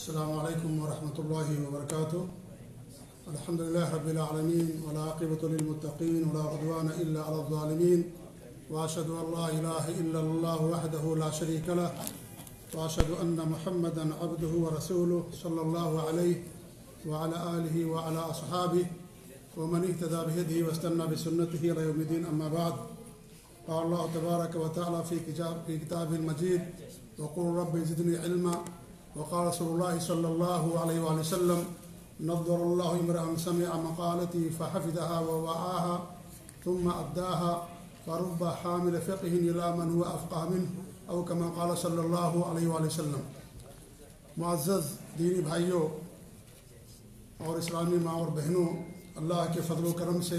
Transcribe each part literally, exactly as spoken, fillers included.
السلام علیکم ورحمۃ اللہ وبرکاتہ. الحمد للہ رب العالمین والعاقبۃ للمتقین ولا عدوان الا علی الظالمین واشهد ان لا الہ الا اللہ وحدہ لا شریک لہ واشهد ان محمدا عبدہ ورسولہ صلی اللہ علیہ وعلی آلہ وعلی اصحابہ ومن اهتدى بهدیہ واستنى بسنتہ الی یوم الدین. اما بعد. قال اللہ تبارک وتعالی فی کتاب فی کتاب المجید وقل رب زدنی علما. وقال رسول الله صلى الله عليه وآله وسلم نظر الله امرأ سمع مقالتي فحفظها ووعاها ثم أداها فرب حامل فقه إلى من هو أفقه منه أو كما قال صلى الله عليه وآله وسلم. معزز دینی بھائیوں اور اسلامی ماں اور بہنوں، اللہ کے فضل و کرم سے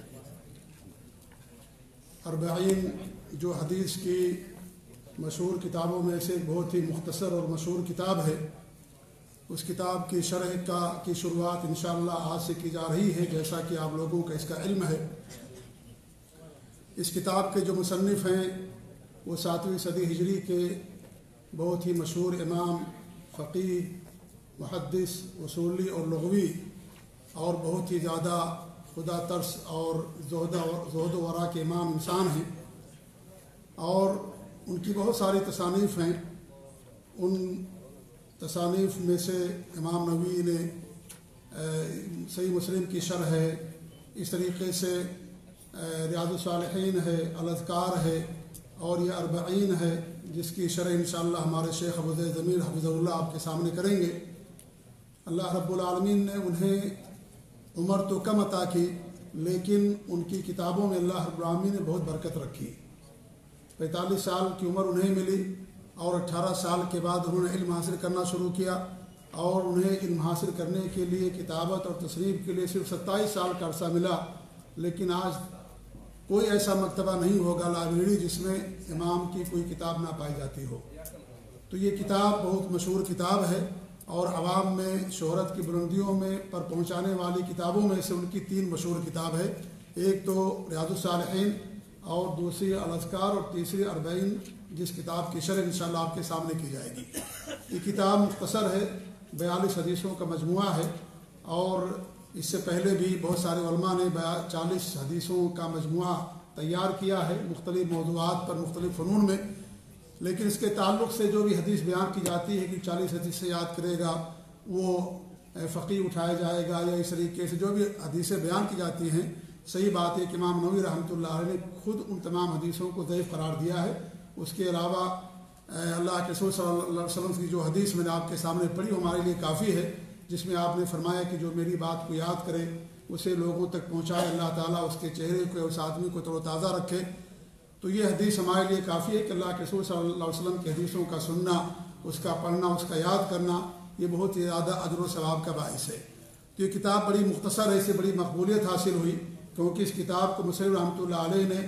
اربعین جو حدیث کی مشہور کتابوں میں سے بہت ہی مختصر اور مشہور کتاب ہے، اس کتاب کی شرح کا کی شروعات انشاءاللہ آج سے کی جا رہی ہے، جیسا کہ آپ لوگوں کا اس کا علم ہے. اس کتاب کے جو مصنف ہیں وہ ساتویں صدی ہجری کے بہت ہی مشہور امام، فقیہ، محدث، اصولی اور لغوی اور بہت ہی زیادہ خدا ترس اور زہد و ورع کے امام انسان ہیں، اور ان کی بہت ساری تصانیف ہیں. ان تصانیف میں سے امام نووی نے صحیح مسلم کی شرح ہے، اس طریقے سے ریاض الصالحین ہے، الاذکار ہے، اور یہ اربعین ہے جس کی شرح انشاءاللہ ہمارے شیخ ابو زید ضمیر حفظہ اللہ آپ کے سامنے کریں گے. اللہ رب العالمین نے انہیں عمر تو کم عطا کی، لیکن ان کی کتابوں میں اللہ رب العالمین نے بہت برکت رکھی. پینتالیس سال کی عمر انہیں ملی اور اٹھارہ سال کے بعد انہوں نے علم حاصل کرنا شروع کیا، اور انہیں علم حاصل کرنے کے لیے کتابت اور تصریف کے لیے صرف ستائیس سال کا عرصہ ملا. لیکن آج کوئی ایسا مکتبہ نہیں ہوگا، لائبریری، جس میں امام کی کوئی کتاب نہ پائی جاتی ہو. تو یہ کتاب بہت مشہور کتاب ہے اور عوام میں شہرت کی بلندیوں میں پر پہنچانے والی کتابوں میں سے ان کی تین مشہور کتاب ہے. ایک تو ریاض الصالحین، اور دوسری الاذکار، اور تیسری اربعین، جس کتاب کی شرح انشاءاللہ آپ کے سامنے کی جائے گی. یہ کتاب مختصر ہے، بیالیس حدیثوں کا مجموعہ ہے، اور اس سے پہلے بھی بہت سارے علماء نے چالیس حدیثوں کا مجموعہ تیار کیا ہے مختلف موضوعات پر، مختلف فنون میں. لیکن اس کے تعلق سے جو بھی حدیث بیان کی جاتی ہے کہ چالیس حدیث سے یاد کرے گا وہ فقیہ اٹھایا جائے گا، یا اس طریقے سے جو بھی حدیثیں بیان کی جاتی ہیں، صحیح بات ہے کہ امام نووی رحمۃ اللہ علیہ نے خود ان تمام حدیثوں کو ضعیف قرار دیا ہے. اس کے علاوہ اللہ کے رسول صلی اللہ علیہ وسلم کی جو حدیث میں نے آپ کے سامنے پڑھی وہ ہمارے لیے کافی ہے، جس میں آپ نے فرمایا کہ جو میری بات کو یاد کرے اسے لوگوں تک پہنچائے، اللہ تعالیٰ اس کے چہرے کو، اس آدمی کو تر و تازہ رکھے. تو یہ حدیث ہمارے لیے کافی ہے کہ اللہ کے رسول صلی اللہ علیہ وسلم کی حدیثوں کا سننا، اس کا پڑھنا، اس کا یاد کرنا، یہ بہت ہی زیادہ اجر و ثواب کا باعث ہے. تو یہ کتاب بڑی مختصر ہے، اس سے بڑی مقبولیت حاصل ہوئی، کیونکہ اس کتاب کو مصنف رحمۃ اللہ علیہ نے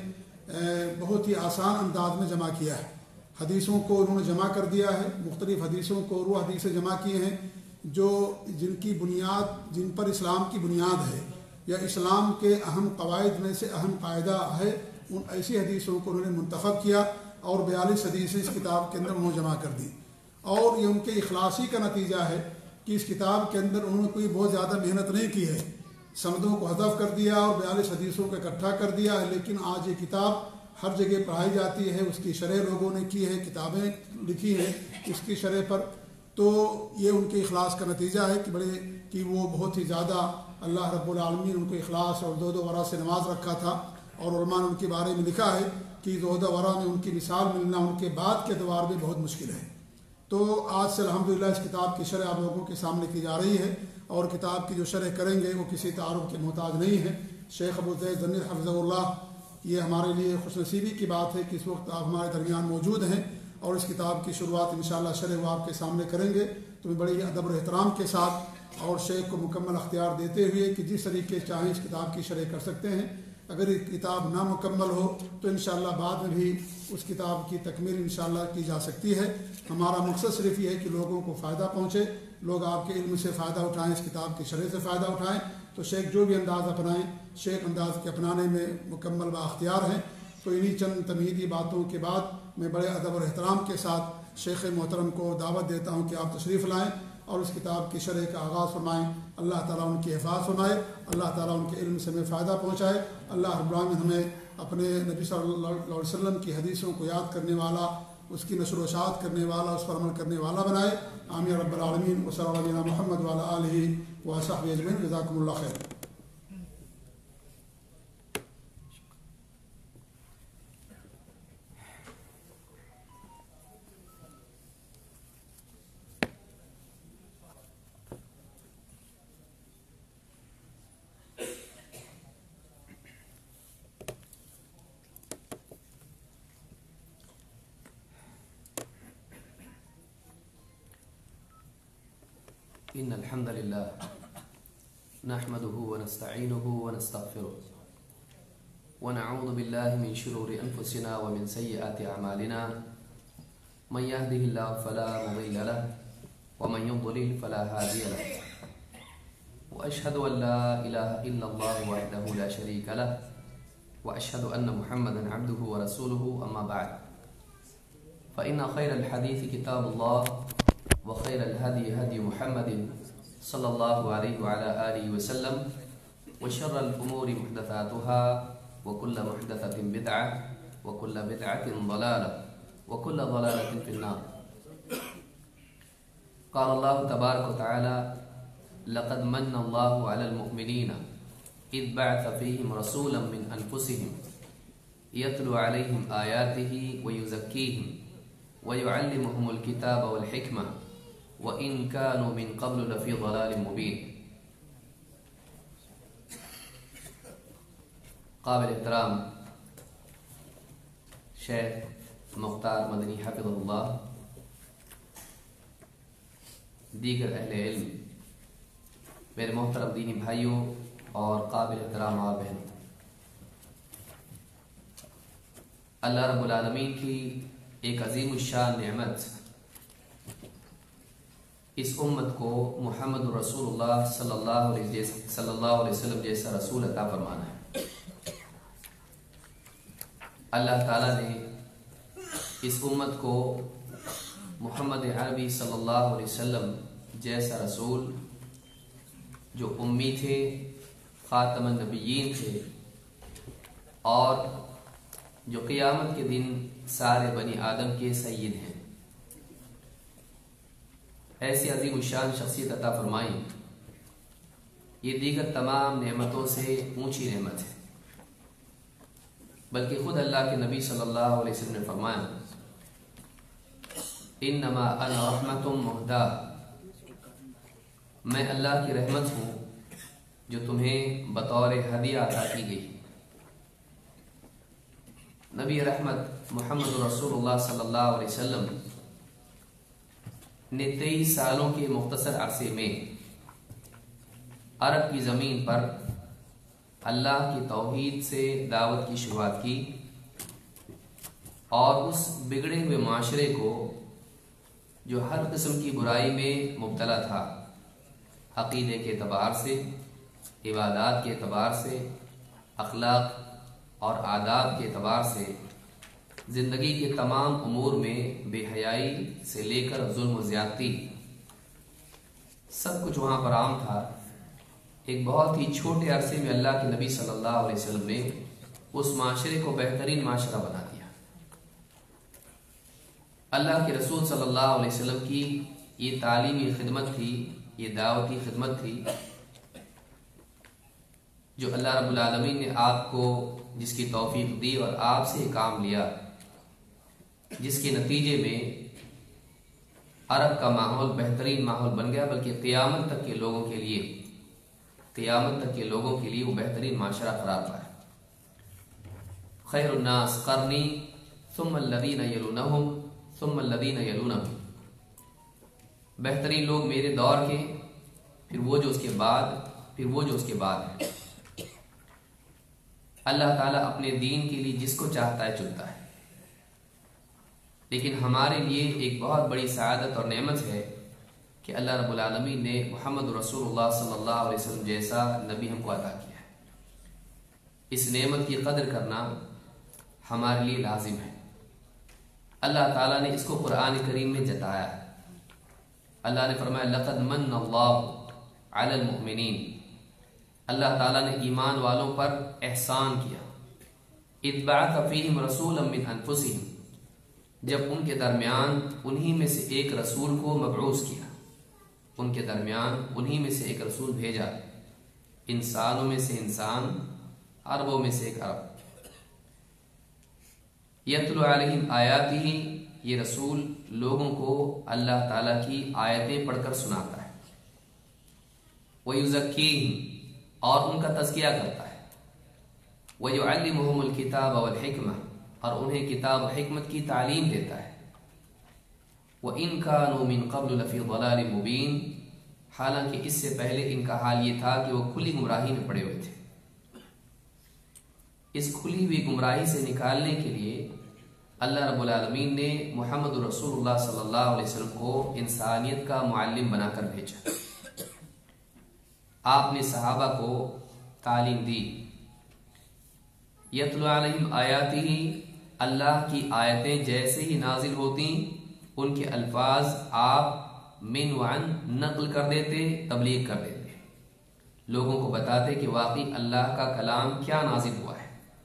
بہت ہی آسان انداز میں جمع کیا ہے. حدیثوں کو انہوں نے جمع کر دیا ہے، مختلف حدیثوں کو وہ حدیثیں جمع کیے ہیں جو جن کی بنیاد، جن پر اسلام کی بنیاد ہے، یا اسلام کے اہم قواعد میں سے اہم قاعدہ ہے، ان ایسی حدیثوں کو انہوں نے منتخب کیا، اور بیالیس حدیثیں اس کتاب کے اندر انہوں نے جمع کر دی. اور یہ ان کے اخلاصی کا نتیجہ ہے کہ اس کتاب کے اندر انہوں نے کوئی بہت زیادہ محنت نہیں کی ہے، سندوں کو حذف کر دیا اور بیالیس حدیثوں کو اکٹھا کر دیا ہے. لیکن آج یہ کتاب ہر جگہ پڑھائی جاتی ہے، اس کی شرح لوگوں نے کی ہے، کتابیں لکھی ہیں اس کی شرح پر. تو یہ ان کے اخلاص کا نتیجہ ہے کہ بڑے کہ وہ بہت ہی زیادہ اللہ رب العالمین ان کو اخلاص اور زہد و ورع سے نواز رکھا تھا. اور علماء نے ان کے بارے میں لکھا ہے کہ زہد و ورع میں ان کی مثال ملنا ان کے بعد کے ادوار میں بہت مشکل ہے. تو آج سے الحمدللہ اس کتاب کی شرح آپ لوگوں کے سامنے کی جا رہی ہے، اور کتاب کی جو شرح کریں گے وہ کسی تعارف کے محتاج نہیں ہے. شیخ ابو زید ضمیر حفظہ اللہ، یہ ہمارے لیے خوش نصیبی کی بات ہے کہ اس وقت آپ ہمارے درمیان موجود ہیں، اور اس کتاب کی شروعات انشاءاللہ شرح وہ آپ کے سامنے کریں گے. تو میں بڑے ادب و احترام کے ساتھ اور شیخ کو مکمل اختیار دیتے ہوئے کہ جس طریقے چاہیں اس کتاب کی شرح کر سکتے ہیں. اگر یہ کتاب نامکمل ہو تو انشاءاللہ بعد میں بھی اس کتاب کی تکمیل انشاءاللہ کی جا سکتی ہے. ہمارا مقصد صرف یہ ہے کہ لوگوں کو فائدہ پہنچے، لوگ آپ کے علم سے فائدہ اٹھائیں، اس کتاب کی شرح سے فائدہ اٹھائیں. تو شیخ جو بھی انداز اپنائیں، شیخ انداز کے اپنانے میں مکمل با اختیار ہیں. تو انہی چند تمہیدی باتوں کے بعد میں بڑے ادب اور احترام کے ساتھ شیخ محترم کو دعوت دیتا ہوں کہ آپ تشریف لائیں اور اس کتاب کی شرح کا آغاز فرمائیں۔ اللہ تعالیٰ ان کی حفاظ فرمائے، اللہ تعالیٰ ان کے علم سے ہمیں فائدہ پہنچائے، اللہ رب العالمین ہمیں اپنے نبی صلی اللہ علیہ وسلم کی حدیثوں کو یاد کرنے والا، اس کی نشر و اشاعت کرنے والا، اس پر عمل کرنے والا بنائے، آمین رب العالمین۔ وصلی اللہ علیہ محمد وعلی آلہ وصحبہ اجمعین، جزاکم اللہ خیر۔ إن الحمد لله نحمده ونستعينه ونستغفره ونعوذ بالله من شرور أنفسنا ومن سيئات أعمالنا، من يهده الله فلا مضل له ومن يضلل فلا هادي له، وأشهد أن لا إله إلا الله وحده لا شريك له، وأشهد أن محمدا عبده ورسوله، أما بعد، فإن خير الحديث كتاب الله، وخير الهدي هدي محمد صلى الله عليه وعلى آله وسلم، وشر الأمور محدثاتها، وكل محدثة بدعة، وكل بدعة ضلالة، وكل ضلالة في النار۔ قال الله تبارك وتعالى: لقد من الله على المؤمنين إذ بعث فيهم رسولا من أنفسهم يتلو عليهم آياته ويزكيهم ويعلمهم الكتاب والحكمة وَإِن كَانُوا مِن قَبْلُ لَفِي ضَلَالٍ مُبِينٍ۔ قابل احترام شیخ مختار مدنی حفظہ اللہ، دیگر اہل علم، میرے محترم دینی بھائیوں اور قابل احترام اور بہنوں، اللہ رب العالمین کی ایک عظیم الشان نعمت اس امت کو محمد رسول اللہ صلی اللہ علیہ صلی اللہ علیہ وسلم جیسا رسول عطا فرمانا ہے۔ اللہ تعالیٰ نے اس امت کو محمد عربی صلی اللہ علیہ وسلم جیسا رسول، جو امی تھے، خاتم النبیین تھے، اور جو قیامت کے دن سارے بنی آدم کے سید ہیں، ایسی عظیم الشان شخصیت عطا فرمائی۔ یہ دیگر تمام نعمتوں سے اونچی نعمت ہے، بلکہ خود اللہ کے نبی صلی اللہ علیہ وسلم نے فرمایا: انما انا رحمت مہدی، میں اللہ کی رحمت ہوں جو تمہیں بطور ہدیہ عطا کی گئی۔ نبی رحمت محمد رسول اللہ صلی اللہ علیہ وسلم نے تیئیس سالوں کے مختصر عرصے میں عرب کی زمین پر اللہ کی توحید سے دعوت کی شروعات کی، اور اس بگڑے ہوئے معاشرے کو جو ہر قسم کی برائی میں مبتلا تھا، عقیدے کے اعتبار سے، عبادات کے اعتبار سے، اخلاق اور آداب کے اعتبار سے، زندگی کے تمام امور میں بے حیائی سے لے کر ظلم و زیادتی، سب کچھ وہاں پر عام تھا۔ ایک بہت ہی چھوٹے عرصے میں اللہ کے نبی صلی اللہ علیہ وسلم نے اس معاشرے کو بہترین معاشرہ بنا دیا۔ اللہ کے رسول صلی اللہ علیہ وسلم کی یہ تعلیمی خدمت تھی، یہ دعوتی خدمت تھی، جو اللہ رب العالمین نے آپ کو جس کی توفیق دی اور آپ سے کام لیا، جس کے نتیجے میں عرب کا ماحول بہترین ماحول بن گیا، بلکہ قیامت تک کے لوگوں کے لیے قیامت تک کے لوگوں کے لیے وہ بہترین معاشرہ قرار پایا۔ خیر الناس قرنی ثم الذین یلونہم ثم الذین یلونہم، بہترین لوگ میرے دور کے، پھر وہ جو اس کے بعد، پھر وہ جو اس کے بعد ہے۔ اللہ تعالیٰ اپنے دین کے لیے جس کو چاہتا ہے چنتا ہے، لیکن ہمارے لیے ایک بہت بڑی سعادت اور نعمت ہے کہ اللہ رب العالمین نے محمد رسول اللہ صلی اللہ علیہ وسلم جیسا نبی ہم کو عطا کیا ہے۔ اس نعمت کی قدر کرنا ہمارے لیے لازم ہے۔ اللہ تعالیٰ نے اس کو قرآن کریم میں جتایا ہے۔ اللہ نے فرمایا لقد من اللہ علی المؤمنین، اللہ تعالیٰ نے ایمان والوں پر احسان کیا، اذ بعث فیہم رسولا من انفسہم، جب ان کے درمیان انہی میں سے ایک رسول کو مبعوث کیا، ان کے درمیان انہی میں سے ایک رسول بھیجا، انسانوں میں سے انسان، عربوں میں سے ایک عرب، یتلو علیہم آیاتہ، یہ رسول لوگوں کو اللہ تعالیٰ کی آیتیں پڑھ کر سناتا ہے، وَيُزَكِّيهِمْ، اور ان کا تزکیہ کرتا ہے، وَيُعَلِّمُهُمُ الْكِتَابَ وَالْحِكْمَةَ، اور انہیں کتاب و حکمت کی تعلیم دیتا ہے، وَإِن كَانُوا مِن قَبْلُ لَفِي ضَلَالٍ مُبِينٍ، حالانکہ اس سے پہلے ان کا حال یہ تھا کہ وہ کھلی گمراہی میں پڑے ہوئے تھے۔ اس کھلی ہوئی گمراہی سے نکالنے کے لیے اللہ رب العالمین نے محمد رسول اللہ صلی اللہ علیہ وسلم کو انسانیت کا معلم بنا کر بھیجا۔ آپ نے صحابہ کو تعلیم دی، یتلو علیہم آیاتہ، اللہ کی آیتیں جیسے ہی نازل ہوتی ان کے الفاظ آپ من وعن نقل کر دیتے، تبلیغ کر دیتے، لوگوں کو بتاتے کہ واقعی اللہ کا کلام کیا نازل ہوا ہے۔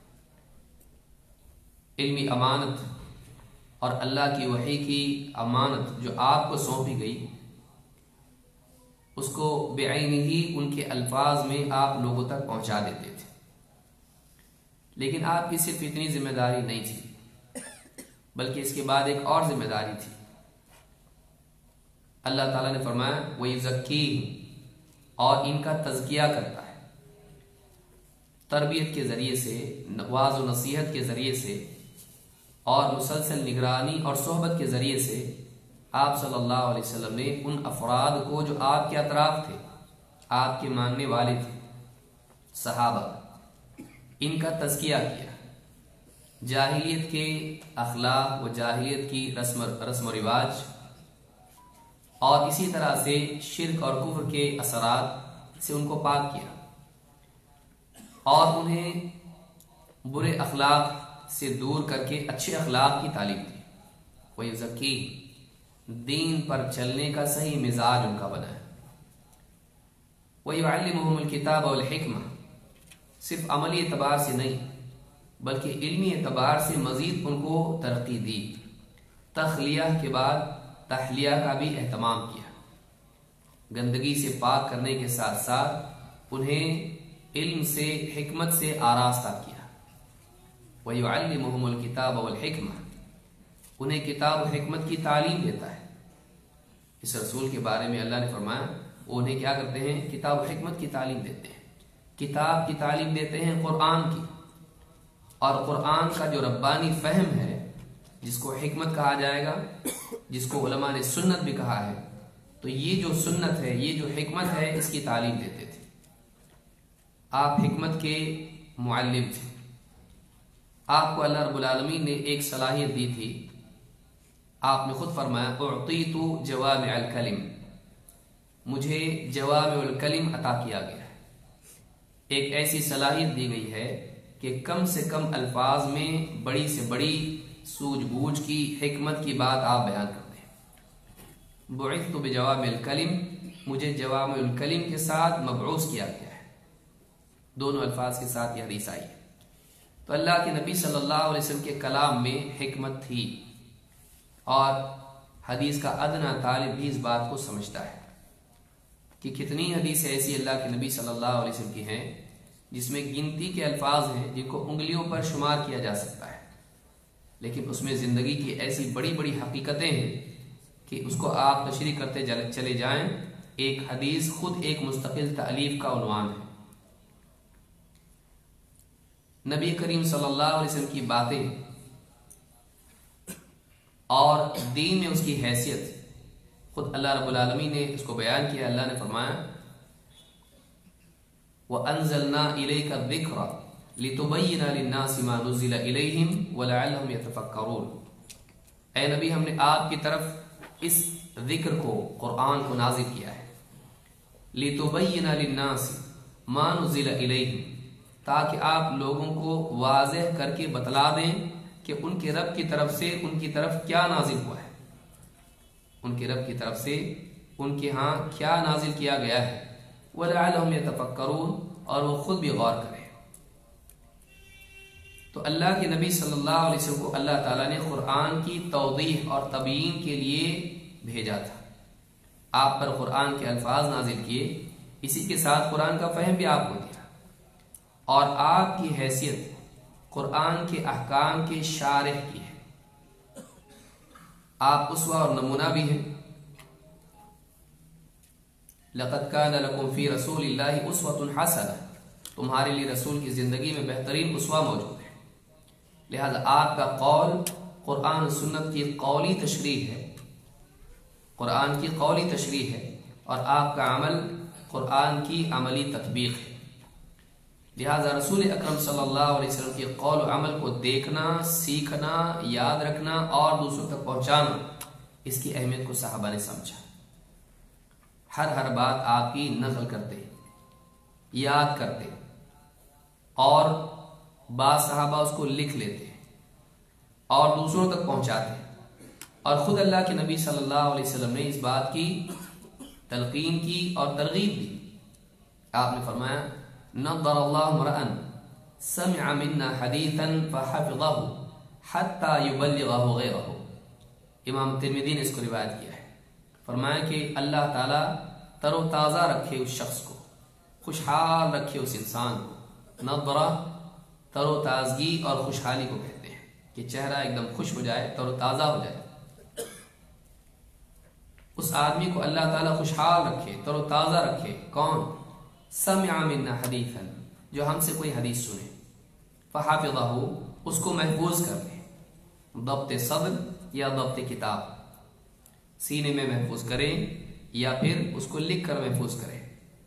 علمی امانت اور اللہ کی وحی کی امانت جو آپ کو سونپی گئی، اس کو بعینہ ہی ان کے الفاظ میں آپ لوگوں تک پہنچا دیتے تھے، لیکن آپ کی صرف اتنی ذمہ داری نہیں تھی، بلکہ اس کے بعد ایک اور ذمہ داری تھی۔ اللہ تعالیٰ نے فرمایا وَيُزَكِّيهِمْ، اور ان کا تزکیہ کرتا ہے، تربیت کے ذریعے سے، واعظ و نصیحت کے ذریعے سے، اور مسلسل نگرانی اور صحبت کے ذریعے سے آپ صلی اللہ علیہ وسلم نے ان افراد کو جو آپ کے اطراف تھے، آپ کے ماننے والے تھے، صحابہ، ان کا تزکیہ کیا، جاہلیت کے اخلاق و جاہلیت کی رسم رسم و رواج اور اسی طرح سے شرک اور کفر کے اثرات سے ان کو پاک کیا، اور انہیں برے اخلاق سے دور کر کے اچھے اخلاق کی تعلیم دی۔ وَيُزَكِّيهِمْ، دین پر چلنے کا صحیح مزاج ان کا بنا ہے۔ وَيُعَلِّمُهُمُ الْكِتَابَ وَالْحِكْمَةَ، صرف عملی اعتبار سے نہیں بلکہ علمی اعتبار سے مزید ان کو ترقی دی، تخلیہ کے بعد تحلیہ کا بھی اہتمام کیا، گندگی سے پاک کرنے کے ساتھ ساتھ انہیں علم سے، حکمت سے آراستہ کیا۔ وَيُعَلِّمُهُمُ الْكِتَابَ وَالْحِكْمَةَ، انہیں کتاب و حکمت کی تعلیم دیتا ہے۔ اس رسول کے بارے میں اللہ نے فرمایا وہ انہیں کیا کرتے ہیں؟ کتاب و حکمت کی تعلیم دیتے ہیں، کتاب کی تعلیم دیتے ہیں قرآن کی، اور قرآن کا جو ربانی فہم ہے، جس کو حکمت کہا جائے گا، جس کو علماء نے سنت بھی کہا ہے، تو یہ جو سنت ہے، یہ جو حکمت ہے، اس کی تعلیم دیتے تھے۔ آپ حکمت کے معلم تھے، آپ کو اللہ رب العالمین نے ایک صلاحیت دی تھی، آپ نے خود فرمایا اعطیت جوامع الکلم، مجھے جوامع الکلم عطا کیا گیا ہے، ایک ایسی صلاحیت دی گئی ہے کہ کم سے کم الفاظ میں بڑی سے بڑی سوجھ بوجھ کی، حکمت کی بات آپ بیان کرتے ہیں۔ بعثت بجوامع الکلم، مجھے جوامع الکلم کے ساتھ مبعوث کیا گیا ہے، دونوں الفاظ کے ساتھ یہ حدیث آئی ہے۔ تو اللہ کے نبی صلی اللہ علیہ وسلم کے کلام میں حکمت تھی، اور حدیث کا ادنا طالب بھی اس بات کو سمجھتا ہے کہ کتنی حدیث ایسی اللہ کے نبی صلی اللہ علیہ وسلم کی ہیں جس میں گنتی کے الفاظ ہیں جن کو انگلیوں پر شمار کیا جا سکتا ہے، لیکن اس میں زندگی کی ایسی بڑی بڑی حقیقتیں ہیں کہ اس کو آپ تشریح کرتے چلے جائیں، ایک حدیث خود ایک مستقل تالیف کا عنوان ہے۔ نبی کریم صلی اللہ علیہ وسلم کی باتیں اور دین میں اس کی حیثیت خود اللہ رب العالمین نے اس کو بیان کیا۔ اللہ نے فرمایا وَأَنزَلْنَا إِلَيْكَ الذِّكْرَ لِتُبَيِّنَ لِلنَّاسِ مَا نُزِّلَ إِلَيْهِمْ وَلَعَلَّهُمْ يَتَفَكَّرُونَ، اے نبی ہم نے آپ کی طرف اس ذکر کو، قرآن کو نازل کیا ہے، لِتُبَيِّنَ لِلنَّاسِ مَا نُزِّلَ إِلَيْهِمْ، تاکہ آپ لوگوں کو واضح کر کے بتلا دیں کہ ان کے رب کی طرف سے ان کی طرف کیا نازل ہوا ہے، ان کے رب کی طرف سے ان کے ہاں کیا نازل کیا گیا ہے، وَلَعَلَّهُمْ يَتَفَكَّرُونَ اور وہ خود بھی غور کریں۔ تو اللہ کے نبی صلی اللہ علیہ وسلم کو اللہ تعالیٰ نے قرآن کی توضیح اور تبیین کے لیے بھیجا تھا، آپ پر قرآن کے الفاظ نازل کیے، اسی کے ساتھ قرآن کا فہم بھی آپ کو دیا، اور آپ کی حیثیت قرآن کے احکام کے شارح کی ہے، آپ اسوہ اور نمونہ بھی ہیں۔ لَقَدْ كَانَ لَكُمْ فِي رَسُولِ اللَّهِ أُسْوَةٌ حَسَنَةٌ، تمہارے لیے رسول کی زندگی میں بہترین اسوہ موجود ہے۔ لہذا آپ کا قول قرآن و سنت کی قولی تشریح ہے، قرآن کی قولی تشریح ہے، اور آپ کا عمل قرآن کی عملی تطبیق ہے۔ لہذا رسول اکرم صلی اللہ علیہ وسلم کے قول و عمل کو دیکھنا، سیکھنا، یاد رکھنا اور دوسروں تک پہنچانا، اس کی اہمیت کو صحابہ نے سمجھا۔ ہر ہر بات آپ کی نقل کرتے، یاد کرتے، اور بعض صحابہ اس کو لکھ لیتے اور دوسروں تک پہنچاتے، اور خود اللہ کے نبی صلی اللہ علیہ وسلم نے اس بات کی تلقین کی اور ترغیب دی۔ آپ نے فرمایا نضر اللہ امرأ سمع منا حدیثا فحفظہ حتی یبلغہ غیرہ، امام ترمذی نے اس کو روایت کیا ہے، فرمایا کہ اللہ تعالیٰ تر و تازہ رکھے اس شخص کو، خوشحال رکھے اس انسان کو۔ نضرہ تر و تازگی اور خوشحالی کو کہتے ہیں کہ چہرہ ایک دم خوش ہو جائے، تر و تازہ ہو جائے، اس آدمی کو اللہ تعالیٰ خوشحال رکھے، تر و تازہ رکھے۔ کون؟ سمع منا حدیثا، جو ہم سے کوئی حدیث سنے، فحافظہ، اس کو محفوظ کر لے، ضبط صدر یا ضبط کتاب، سینے میں محفوظ کریں یا پھر اس کو لکھ کر محفوظ کریں،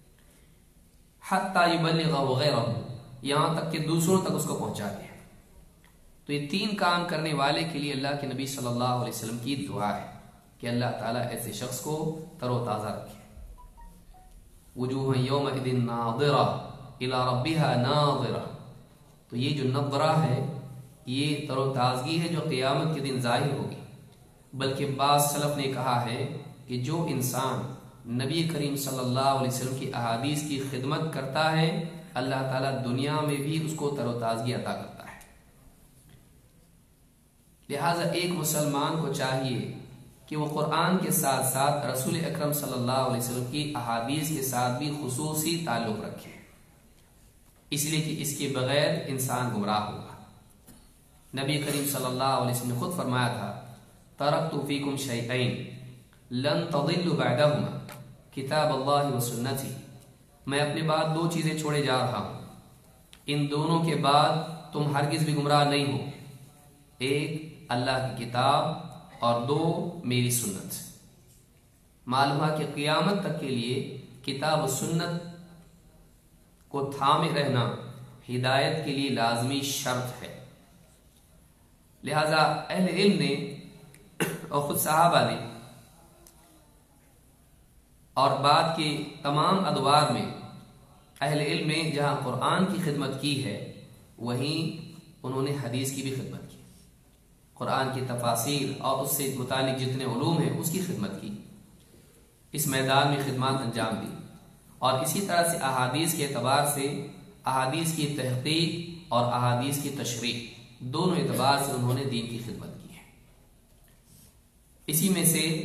حتی یبلغہ غیرہ، یہاں تک کہ دوسروں تک اس کو پہنچا دے۔ تو یہ تین کام کرنے والے کے لیے اللہ کے نبی صلی اللہ علیہ وسلم کی دعا ہے کہ اللہ تعالیٰ ایسے شخص کو تر و تازہ رکھے۔ وجوہ یومئذ ناظرہ الی ربها ناظرہ، تو یہ جو نظرہ ہے یہ تر و تازگی ہے جو قیامت کے دن ظاہر ہوگی۔ بلکہ بعض سلف نے کہا ہے کہ جو انسان نبی کریم صلی اللہ علیہ وسلم کی احادیث کی خدمت کرتا ہے، اللہ تعالیٰ دنیا میں بھی اس کو تر و تازگی عطا کرتا ہے۔ لہٰذا ایک مسلمان کو چاہیے کہ وہ قرآن کے ساتھ ساتھ رسول اکرم صلی اللہ علیہ وسلم کی احادیث کے ساتھ بھی خصوصی تعلق رکھے، اس لیے کہ اس کے بغیر انسان گمراہ ہوگا۔ نبی کریم صلی اللہ علیہ وسلم نے خود فرمایا تھا ترکت فیکم شیئین لن تضلوا بعدہما کتاب اللہ و سنتی، میں اپنے بعد دو چیزیں چھوڑے جا رہا ہوں، ان دونوں کے بعد تم ہرگز بھی گمراہ نہیں ہو، ایک اللہ کی کتاب اور دو میری سنت۔ معلوم ہے کہ قیامت تک کے لیے کتاب و سنت کو تھامے رہنا ہدایت کے لیے لازمی شرط ہے۔ لہذا اہل علم نے اور خود صحابہ نے اور بعد کے تمام ادوار میں اہل علم نے جہاں قرآن کی خدمت کی ہے، وہیں انہوں نے حدیث کی بھی خدمت کی، قرآن کی تفاسیر اور اس سے متعلق جتنے علوم ہیں اس کی خدمت کی، اس میدان میں خدمات انجام دی، اور اسی طرح سے احادیث کے اعتبار سے احادیث کی تحقیق اور احادیث کی تشریح دونوں اعتبار سے انہوں نے دین کی خدمت کی ہے۔ اسی میں سے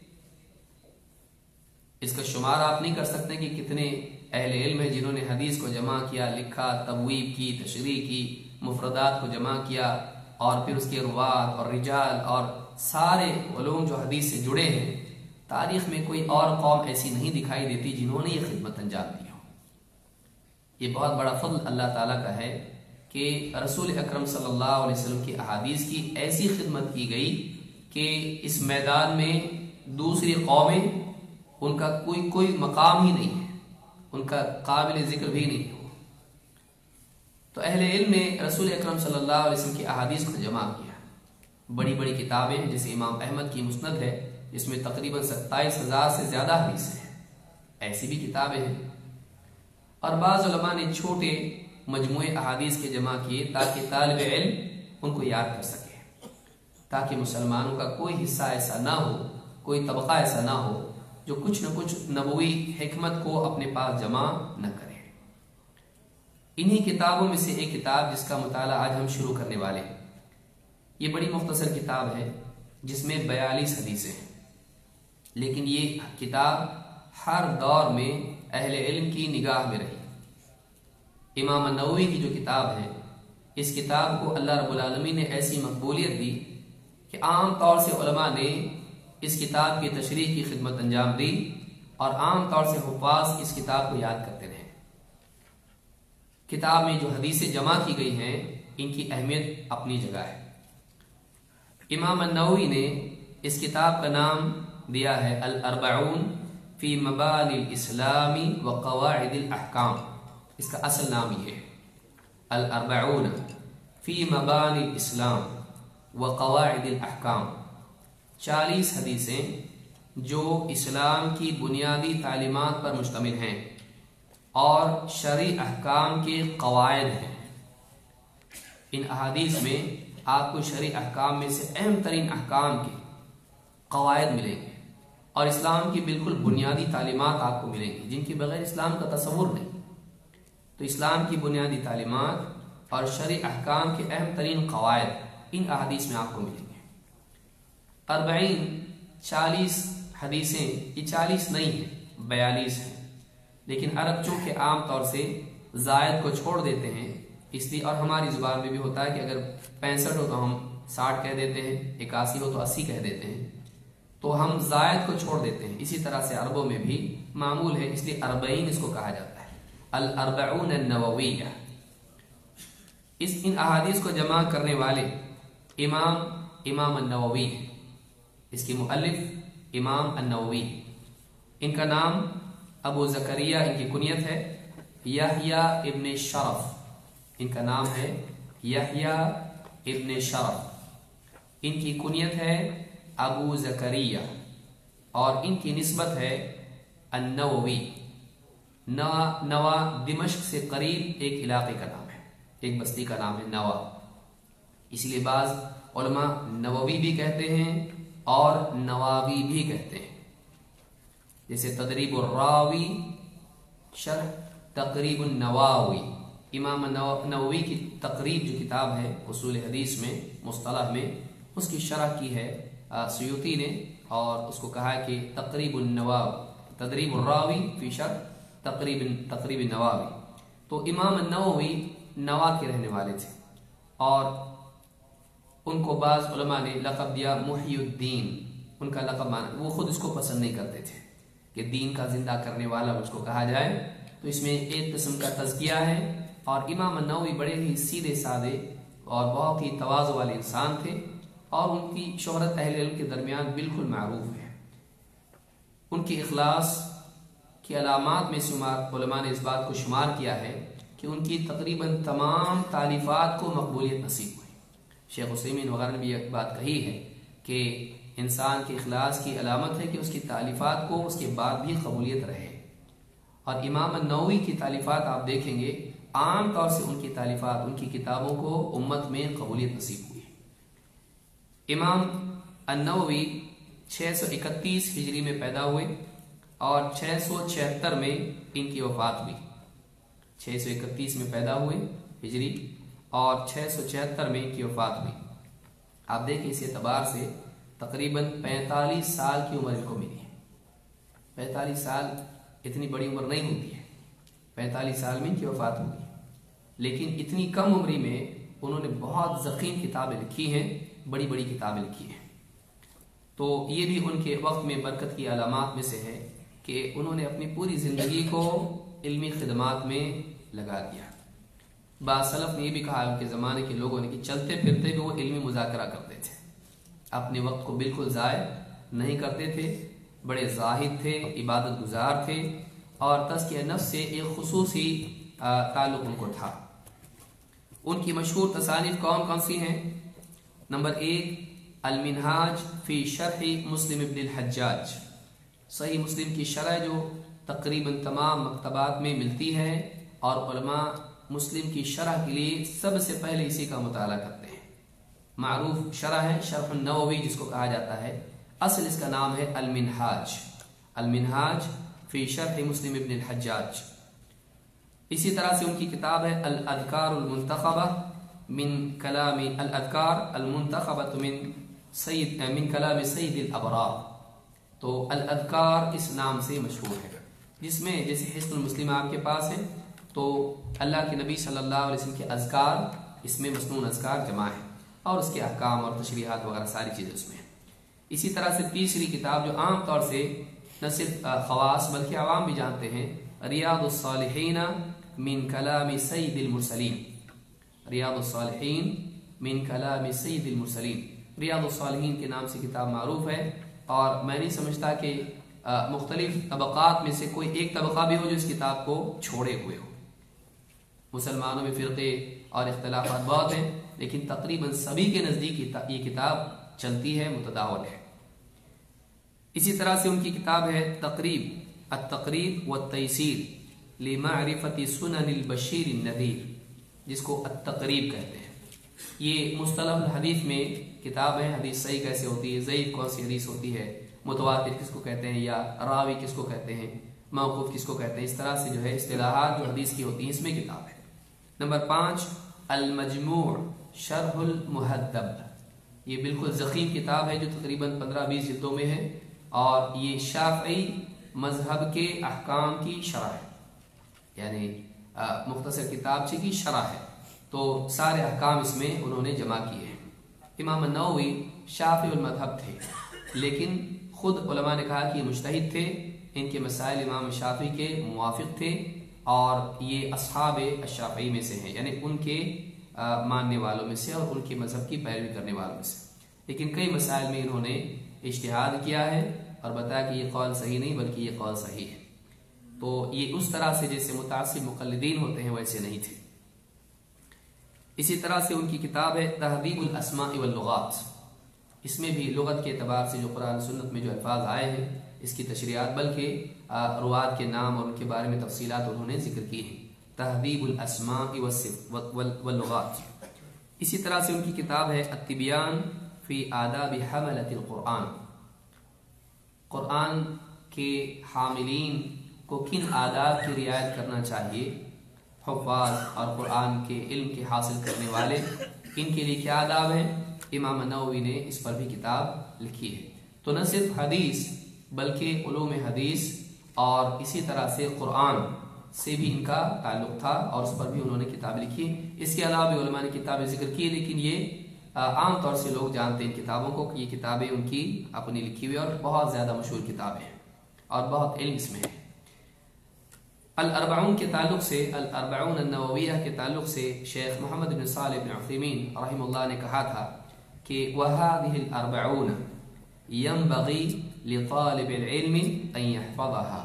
اس کا شمار آپ نہیں کر سکتے کہ کتنے اہل علم ہیں جنہوں نے حدیث کو جمع کیا، لکھا، تبویب کی، تشریح کی، مفردات کو جمع کیا، اور پھر اس کے روات اور رجال اور سارے علوم جو حدیث سے جڑے ہیں۔ تاریخ میں کوئی اور قوم ایسی نہیں دکھائی دیتی جنہوں نے یہ خدمت انجام دی ہو۔ یہ بہت بڑا فضل اللہ تعالیٰ کا ہے کہ رسول اکرم صلی اللہ علیہ وسلم کی احادیث کی ایسی خدمت کی گئی کہ اس میدان میں دوسری قومیں ان کا کوئی کوئی مقام ہی نہیں ہے، ان کا قابل ذکر بھی نہیں ہے۔ تو اہل علم نے رسول اکرم صلی اللہ علیہ وسلم کی احادیث کو جمع کیا، بڑی بڑی کتابیں جیسے امام احمد کی مسند ہے جس میں تقریباً ستائیس ہزار سے زیادہ حدیثیں ہیں، ایسی بھی کتابیں ہیں، اور بعض علماء نے چھوٹے مجموعے احادیث کے جمع کیے تاکہ طالب علم ان کو یاد کر سکے، تاکہ مسلمانوں کا کوئی حصہ ایسا نہ ہو، کوئی طبقہ ایسا نہ ہو جو کچھ نہ کچھ نبوی حکمت کو اپنے پاس جمع نہ کرے۔ انہی کتابوں میں سے ایک کتاب جس کا مطالعہ آج ہم شروع کرنے والے ہیں، یہ بڑی مختصر کتاب ہے جس میں بیالیس حدیثیں ہیں، لیکن یہ کتاب ہر دور میں اہل علم کی نگاہ میں رہی۔ امام النووی کی جو کتاب ہے، اس کتاب کو اللہ رب العالمین نے ایسی مقبولیت دی کہ عام طور سے علماء نے اس کتاب کی تشریح کی خدمت انجام دی اور عام طور سے حفاظ اس کتاب کو یاد کرتے رہے۔ کتاب میں جو حدیثیں جمع کی گئی ہیں ان کی اہمیت اپنی جگہ ہے۔ امام النووی نے اس کتاب کا نام دیا ہے الاربعون فی مبانی الاسلام و قواعد الاحکام۔ اس کا اصل نام یہ ہے الاربعون فی مبانی الاسلام و قواعد الاحکام، چالیس حدیثیں جو اسلام کی بنیادی تعلیمات پر مشتمل ہیں اور شرعی احکام کے قواعد ہیں۔ ان احادیث میں آپ کو شرعی احکام میں سے اہم ترین احکام کے قواعد ملیں گے اور اسلام کی بالکل بنیادی تعلیمات آپ کو ملیں گی جن کے بغیر اسلام کا تصور نہیں۔ تو اسلام کی بنیادی تعلیمات اور شرعی احکام کے اہم ترین قواعد ان احادیث میں آپ کو ملیں گے۔ اربعین چالیس حدیثیں، یہ چالیس نہیں ہیں، بیالیس ہیں، لیکن عرب چونکہ عام طور سے زائد کو چھوڑ دیتے ہیں، اس لیے، اور ہماری زبان میں بھی ہوتا ہے کہ اگر پینسٹھ ہو تو ہم ساٹھ کہہ دیتے ہیں، اکاسی ہو تو اسی کہہ دیتے ہیں، تو ہم زائد کو چھوڑ دیتے ہیں۔ اسی طرح سے عربوں میں بھی معمول ہے، اس لیے اربعین اس کو کہا جاتا ہے، الاربعون النوویہ۔ اس ان احادیث کو جمع کرنے والے امام امام النووی ہیں، اس کے مؤلف امام النووی، ان کا نام ابو زکریا، ان کی کنیت ہے یحییٰ ابن شرف، ان کا نام ہے یحییٰ ابن شرف، ان کی کنیت ہے ابو زکریا اور ان کی نسبت ہے النووی۔ نوا نوا دمشق سے قریب ایک علاقے کا نام ہے، ایک بستی کا نام ہے نوا، اس لیے بعض علماء نووی بھی کہتے ہیں اور نواوی بھی کہتے ہیں، جیسے تدریب الراوی شرح تقریب النواوی۔ امام نووی کی تقریب جو کتاب ہے اصول حدیث میں، مصطلح میں، اس کی شرح کی ہے سیوطی نے اور اس کو کہا کہ تقریب النواوی، تدریب الراوی فی شرح تقریب تقریب النواوی۔ تو امام النووی نوا کے رہنے والے تھے اور ان کو بعض علماء نے لقب دیا محی الدین، ان کا لقب مانا، وہ خود اس کو پسند نہیں کرتے تھے کہ دین کا زندہ کرنے والا اس کو کہا جائے، تو اس میں ایک قسم کا تزکیہ ہے۔ اور امام النووی بڑے ہی سیدھے سادے اور بہت ہی تواضع والے انسان تھے اور ان کی شہرت اہل علم کے درمیان بالکل معروف ہے۔ ان کی اخلاص کی علامات میں شمار علماء نے اس بات کو شمار کیا ہے کہ ان کی تقریباً تمام تالیفات کو مقبولیت نصیب ہوئی۔ شیخ عثیمین وغیرہ نے بھی ایک بات کہی ہے کہ انسان کے اخلاص کی علامت ہے کہ اس کی تالیفات کو اس کے بعد بھی قبولیت رہے، اور امام النووی کی تالیفات آپ دیکھیں گے عام طور سے ان کی تالیفات، ان کی کتابوں کو امت میں قبولیت نصیب ہوئی۔ امام النووی چھ سو اکتیس ہجری میں پیدا ہوئے اور چھ سو چھہتر میں ان کی وفات ہوئی۔ چھ سو اکتیس میں پیدا ہوئے ہجری اور چھ سو چھہتر میں ان کی وفات ہوئی۔ آپ دیکھیں اس اعتبار سے تقریباً پینتالیس سال کی عمر ان کو ملی ہے۔ پینتالیس سال اتنی بڑی عمر نہیں ہوتی ہے، پینتالیس سال میں ان کی وفات ہوئی، لیکن اتنی کم عمری میں انہوں نے بہت ضخیم کتابیں لکھی ہیں، بڑی بڑی کتابیں لکھی ہیں۔ تو یہ بھی ان کے وقت میں برکت کی علامات میں سے ہے کہ انہوں نے اپنی پوری زندگی کو علمی خدمات میں لگا دیا۔ بعض سلف نے یہ بھی کہا ان کے زمانے کے لوگوں نے کہ چلتے پھرتے بھی وہ علمی مذاکرہ کرتے تھے، اپنے وقت کو بالکل ضائع نہیں کرتے تھے، بڑے زاہد تھے، عبادت گزار تھے اور تزکیہ نفس سے ایک خصوصی تعلق ان کو تھا۔ ان کی مشہور تصانیف کون کون سی ہیں؟ نمبر ایک المنہاج فی شرح مسلم ابن الحجاج، صحیح مسلم کی شرح جو تقریباً تمام مکتبات میں ملتی ہے اور علماء مسلم کی شرح کے لیے سب سے پہلے اسی کا مطالعہ کرتے ہیں۔ معروف شرح ہے شرح النووی جس کو کہا جاتا ہے، اصل اس کا نام ہے المنہاج، المنہاج فی شرح مسلم ابن الحجاج۔ اسی طرح سے ان کی کتاب ہے الاذکار المنتخبہ من کلام الاذکار المنتخبۃ من سید من کلام سید الابرار۔ تو الاذکار اس نام سے مشہور ہے، جس میں جیسے حصن المسلم آپ کے پاس ہے تو اللہ کے نبی صلی اللہ علیہ وسلم کے اذکار، اس میں مسنون اذکار جمع ہے اور اس کے احکام اور تشریحات وغیرہ ساری چیزیں اس میں ہیں۔ اسی طرح سے تیسری کتاب جو عام طور سے نہ صرف خواص بلکہ عوام بھی جانتے ہیں، ریاض الصالحین من کلام سید المرسلین۔ ریاض الصالحین من کلام سید المرسلین، ریاض الصالحین کے نام سے کتاب معروف ہے، اور میں نہیں سمجھتا کہ مختلف طبقات میں سے کوئی ایک طبقہ بھی ہو جو اس کتاب کو چھوڑے ہوئے ہو۔ مسلمانوں میں فرقے اور اختلافات بہت ہیں، لیکن تقریباً سبھی کے نزدیک یہ کتاب چلتی ہے، متداول ہے۔ اسی طرح سے ان کی کتاب ہے تقریب التقریب والتیسیر لمعرفت سنن البشیر النذیر، جس کو التقریب کہتے ہیں۔ یہ مصطلح الحدیث میں کتاب ہے، حدیث صحیح کیسے ہوتی ہے، ضعیف کون سی حدیث ہوتی ہے، متواتر کس کو کہتے ہیں، یا راوی کس کو کہتے ہیں، موقوف کس کو کہتے ہیں، اس طرح سے جو ہے اصطلاحات جو حدیث کی ہوتی ہیں اس میں کتاب ہے۔ نمبر پانچ المجموع شرح المہذب، یہ بالکل ضخیم کتاب ہے جو تقریباً پندرہ بیس جلدوں میں ہے، اور یہ شافعی مذہب کے احکام کی شرح ہے، یعنی مختصر کتاب کی شرح ہے، تو سارے احکام اس میں انہوں نے جمع کیے ہیں۔ امام النووی شافعی المذہب تھے، لیکن خود علماء نے کہا کہ یہ مجتہد تھے، ان کے مسائل امام شافعی کے موافق تھے، اور یہ اصحاب الشافعی میں سے ہیں، یعنی ان کے ماننے والوں میں سے اور ان کے مذہب کی پیروی کرنے والوں میں سے، لیکن کئی مسائل میں انہوں نے اجتہاد کیا ہے اور بتایا کہ یہ قول صحیح نہیں بلکہ یہ قول صحیح ہے۔ تو یہ اس طرح سے جیسے متعصب مقلدین ہوتے ہیں ویسے نہیں تھے۔ اسی طرح سے ان کی کتاب ہے تہذیب الاسماء واللغات، اس میں بھی لغت کے اعتبار سے جو قرآن سنت میں جو الفاظ آئے ہیں اس کی تشریحات، بلکہ روات کے نام اور ان کے بارے میں تفصیلات انہوں نے ذکر کی ہیں، تہذیب الاسماء واللغات۔ اسی طرح سے ان کی کتاب ہے التبیان فی آداب حملۃ القرآن، قرآن کے حاملین کو کن آداب کی رعایت کرنا چاہیے، حفاظ اور قرآن کے علم کے حاصل کرنے والے، ان کے لیے کیا آداب ہیں، امام نووی نے اس پر بھی کتاب لکھی ہے۔ تو نہ صرف حدیث بلکہ علوم حدیث اور اسی طرح سے قرآن سے بھی ان کا تعلق تھا، اور اس پر بھی انہوں نے کتاب لکھی۔ اس کے علاوہ بھی علماء نے کتابیں ذکر کی، لیکن یہ عام طور سے لوگ جانتے ہیں ان کتابوں کو کہ یہ کتابیں ان کی اپنی لکھی ہوئی اور بہت زیادہ مشہور کتابیں ہیں اور بہت علم اس میں ہے۔ الاربعون کے تعلق سے، الاربعون النوویہ کے تعلق سے شیخ محمد بن صالح بن عثیمین رحمہ اللہ نے کہا تھا کہ وَهَذِهِ الْأَرْبَعُونَ يَنْبَغِي لِطَالِبِ الْعِلْمِ أَنْ يَحْفَظَهَا۔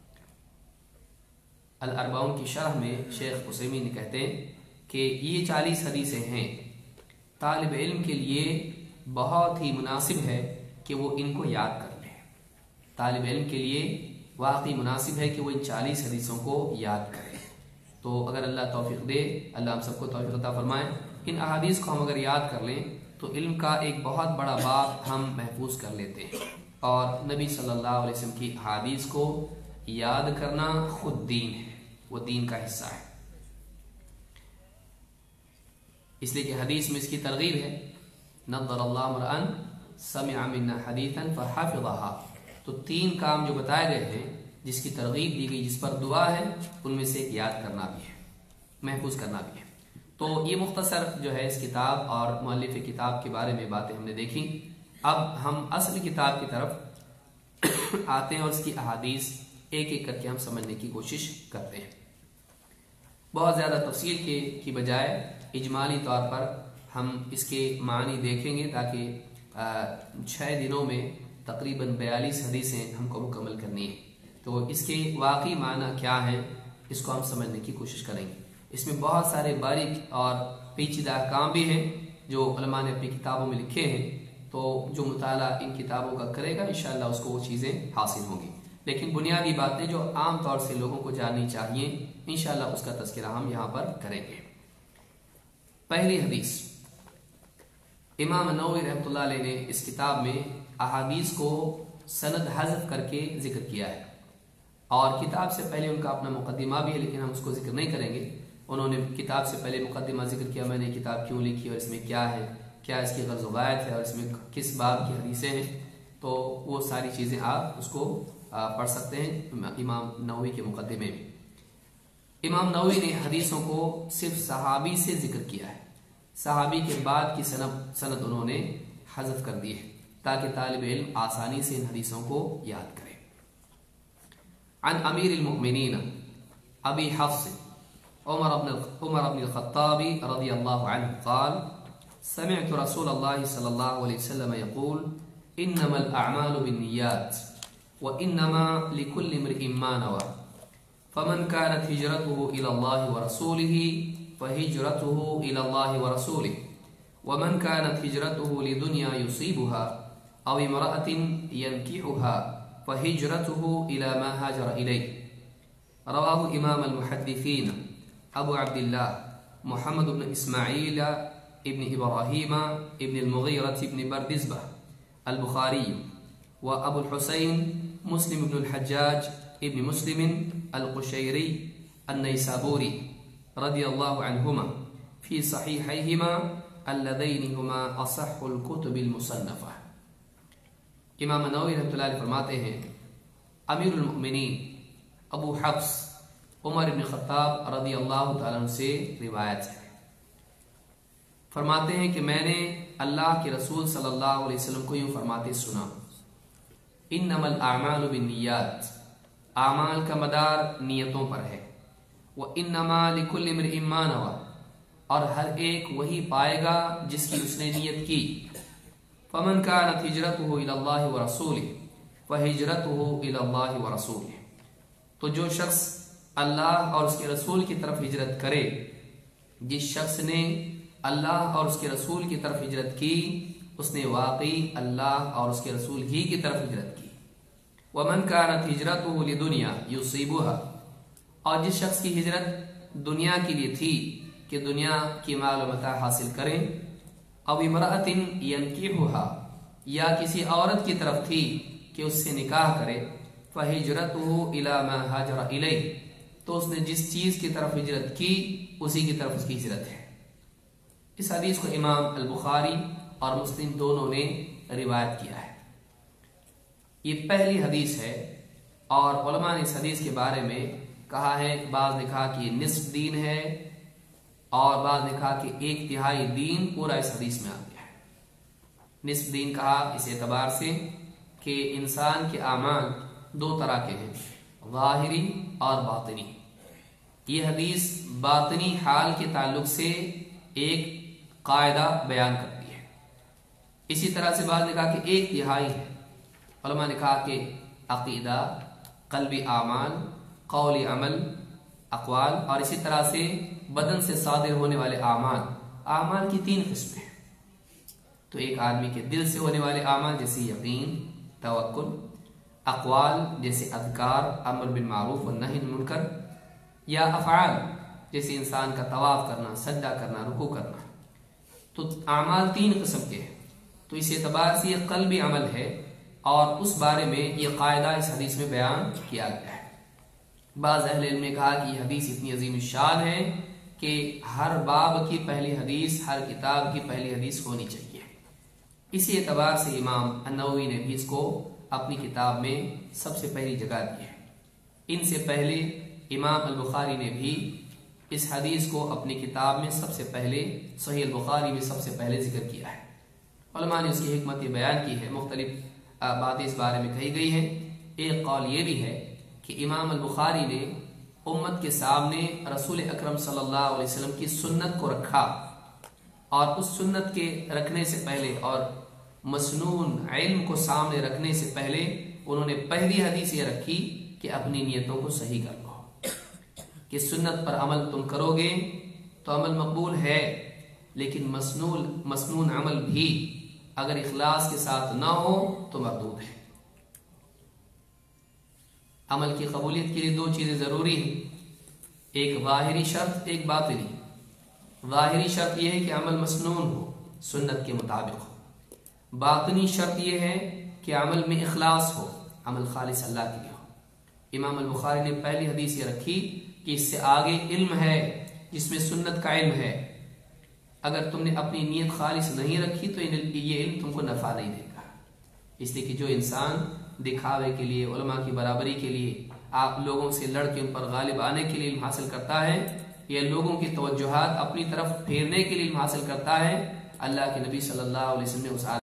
الاربعون کی شرح میں شیخ عثیمین نے کہتے ہیں کہ یہ چالیس حدیثیں ہیں، طالب علم کے لیے بہت ہی مناسب ہے کہ وہ ان کو یاد کر لے، طالب علم کے لیے واقعی مناسب ہے کہ وہ ان چالیس حدیثوں کو یاد کرے۔ تو اگر اللہ توفیق دے، اللہ ہم سب کو توفیق عطا فرمائے، ان احادیث کو ہم اگر یاد کر لیں تو علم کا ایک بہت بڑا باب ہم محفوظ کر لیتے ہیں، اور نبی صلی اللہ علیہ وسلم کی احادیث کو یاد کرنا خود دین ہے، وہ دین کا حصہ ہے، اس لیے کہ حدیث میں اس کی ترغیب ہے، نظر اللہ امرأً سمع منا حدیثا فحفظها۔ تو تین کام جو بتائے گئے ہیں، جس کی ترغیب دی گئی، جس پر دعا ہے، ان میں سے ایک یاد کرنا بھی ہے، محفوظ کرنا بھی ہے۔ تو یہ مختصر جو ہے اس کتاب اور مؤلف کتاب کے بارے میں باتیں ہم نے دیکھی۔ اب ہم اصل کتاب کی طرف آتے ہیں اور اس کی احادیث ایک ایک کر کے ہم سمجھنے کی کوشش کرتے ہیں۔ بہت زیادہ تفصیل کے کی بجائے اجمالی طور پر ہم اس کے معنی دیکھیں گے، تاکہ چھ دنوں میں تقریباً بیالیس حدیثیں ہم کو مکمل کرنی ہیں، تو اس کے واقعی معنی کیا ہیں اس کو ہم سمجھنے کی کوشش کریں گے۔ اس میں بہت سارے باریک اور پیچیدہ احکام بھی ہیں جو علماء نے اپنی کتابوں میں لکھے ہیں، تو جو مطالعہ ان کتابوں کا کرے گا انشاءاللہ اس کو وہ چیزیں حاصل ہوں گی، لیکن بنیادی باتیں جو عام طور سے لوگوں کو جاننی چاہیے انشاءاللہ اس کا تذکرہ ہم یہاں پر کریں گے۔ پہلی حدیث، امام نووی رحمۃ اللہ علیہ نے اس کتاب میں احادیث کو سند حذف کر کے ذکر کیا ہے، اور کتاب سے پہلے ان کا اپنا مقدمہ بھی ہے لیکن ہم اس کو ذکر نہیں کریں گے۔ انہوں نے کتاب سے پہلے مقدمہ ذکر کیا، میں نے کتاب کیوں لکھی اور اس میں کیا ہے، کیا اس کی غرض و غایت ہے اور اس میں کس باب کی حدیثیں ہیں، تو وہ ساری چیزیں آپ اس کو پڑھ سکتے ہیں امام نووی کے مقدمے میں۔ امام نووی نے حدیثوں کو صرف صحابی سے ذکر کیا ہے، صحابی کے بعد کی سند سند انہوں نے حذف کر دی ہے تاکہ طالب علم آسانی سے ان حدیثوں کو یاد کرے۔ عن امیر المؤمنین ابی حفص عمر بن عمر بن الخطاب رضی اللہ عنہ قال سمعت رسول اللہ صلی اللہ علیہ وسلم يقول انما الاعمال بالنیات وانما لكل امرئ ما نوى فمن كانت هجرته الى الله ورسوله فهجرته الى الله ورسوله ومن كانت هجرته لدنيا يصيبها او امرأة ينكحها فهجرته الى ما هاجر اليه۔ رواه امام المحدثین ابو عبد الله محمد بن اسماعیل ابن ابراہیم ابن المغیرة ابن بردزبہ البخاری و ابو الحسین مسلم بن الحجاج ابن مسلم القشیری النیسابوری رضی اللہ عنہما فی صحیحیہما اللذین ہما اصح الکتب المصنفہ۔ امام نووی رحمۃ اللہ علیہ فرماتے ہیں امیر المؤمنین ابو حفص عمر بن خطاب رضی اللہ تعالیٰ عنہ سے روایت ہے، فرماتے ہیں کہ میں نے اللہ کے رسول صلی اللہ علیہ وسلم کو یوں فرماتے سنا، انما الاعمال بالنیات، اعمال کا مدار نیتوں پر ہے، وانما لکل امرئ ما نوى، اور ہر ایک وہی پائے گا جس کی اس نے نیت کی۔ فمن كانت ہجرته الى اللہ ورسولہ فہجرته الى اللہ ورسولہ، تو جو شخص اللہ اور اس کے رسول کی طرف ہجرت کرے، جس شخص نے اللہ اور اس کے رسول کی طرف ہجرت کی اس نے واقعی اللہ اور اس کے رسول ہی کی طرف ہجرت کی۔ ومن كانت هجرته لدنيا يصيبها، اور جس شخص کی ہجرت دنیا کے لیے تھی کہ دنیا کی مال و متاع حاصل کریں، او امرأة ينكحها، یا کسی عورت کی طرف تھی کہ اس سے نکاح کرے، فہجرته الى ما هاجر الیہ، تو اس نے جس چیز کی طرف ہجرت کی اسی کی طرف اس کی ہجرت ہے۔ اس حدیث کو امام البخاری اور مسلم دونوں نے روایت کیا ہے۔ یہ پہلی حدیث ہے اور علماء نے اس حدیث کے بارے میں کہا ہے، بعض نے کہا کہ یہ نصف دین ہے اور بعض نے کہا کہ ایک تہائی دین پورا اس حدیث میں آ گیا ہے۔ نصف دین کہا اس اعتبار سے کہ انسان کے اعمال دو طرح کے ہیں، ظاہری اور باطنی۔ یہ حدیث باطنی حال کے تعلق سے ایک قاعدہ بیان کرتی ہے۔ اسی طرح سے بعض نے کہا کہ ایک تہائی ہے، علماء نے کہا کہ عقیدہ، قلبی اعمال، قولی عمل، اقوال، اور اسی طرح سے بدن سے صادر ہونے والے اعمال۔ اعمال کی تین قسمیں ہیں، تو ایک آدمی کے دل سے ہونے والے اعمال جیسے یقین، توکل، اقوال جیسے اذکار، امر بالمعروف والنہی عن المنکر، یا افعال جیسے انسان کا طواف کرنا، سجدہ کرنا، رکوع کرنا۔ تو اعمال تین قسم کے ہیں، تو اس اعتبار سے یہ قلبی عمل ہے اور اس بارے میں یہ قاعدہ اس حدیث میں بیان کیا گیا ہے۔ بعض اہل علم نے کہا کہ یہ حدیث اتنی عظیم الشان ہے کہ ہر باب کی پہلی حدیث، ہر کتاب کی پہلی حدیث ہونی چاہیے۔ اسی اعتبار سے امام النووی نے بھی اس کو اپنی کتاب میں سب سے پہلی جگہ دی ہے۔ ان سے پہلے امام البخاری نے بھی اس حدیث کو اپنی کتاب میں سب سے پہلے صحیح البخاری میں سب سے پہلے ذکر کیا ہے۔ علماء نے اس کی حکمت یہ بیان کی ہے، مختلف باتیں اس بارے میں کہی گئی ہیں۔ ایک قول یہ بھی ہے کہ امام البخاری نے امت کے سامنے رسول اکرم صلی اللہ علیہ وسلم کی سنت کو رکھا، اور اس سنت کے رکھنے سے پہلے اور مسنون علم کو سامنے رکھنے سے پہلے انہوں نے پہلی حدیث یہ رکھی کہ اپنی نیتوں کو صحیح کر لو، کہ سنت پر عمل تم کرو گے تو عمل مقبول ہے، لیکن مسنون مسنون عمل بھی اگر اخلاص کے ساتھ نہ ہو تو مردود ہے۔ عمل کی قبولیت کے لیے دو چیزیں ضروری ہیں، ایک ظاہری شرط، ایک باطنی۔ ظاہری شرط یہ ہے کہ عمل مسنون ہو، سنت کے مطابق ہو۔ باطنی شرط یہ ہے کہ عمل میں اخلاص ہو، عمل خالص اللہ کے لیے ہو۔ امام البخاری نے پہلی حدیث یہ رکھی کہ اس سے آگے علم ہے جس میں سنت کا علم ہے، اگر تم نے اپنی نیت خالص نہیں رکھی تو یہ علم تم کو نفع نہیں دے گا۔ اس لیے کہ جو انسان دکھاوے کے لیے، علماء کی برابری کے لیے، آپ لوگوں سے لڑ کے ان پر غالب آنے کے لیے علم حاصل کرتا ہے، یا لوگوں کی توجہات اپنی طرف پھیرنے کے لیے علم حاصل کرتا ہے، اللہ کے نبی صلی اللہ علیہ وسلم نے اس